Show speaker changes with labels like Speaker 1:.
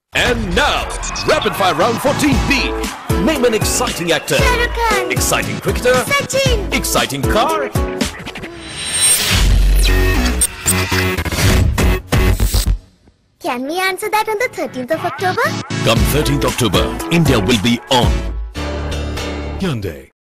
Speaker 1: And now, Rapid Fire Round 14B. Name an exciting actor.
Speaker 2: Shah Rukh Khan.
Speaker 1: Exciting cricketer.
Speaker 2: Sachin.
Speaker 1: Exciting car.
Speaker 2: Can we answer that on the 13th of October?
Speaker 1: Come 13th October, India will be on. Hyundai.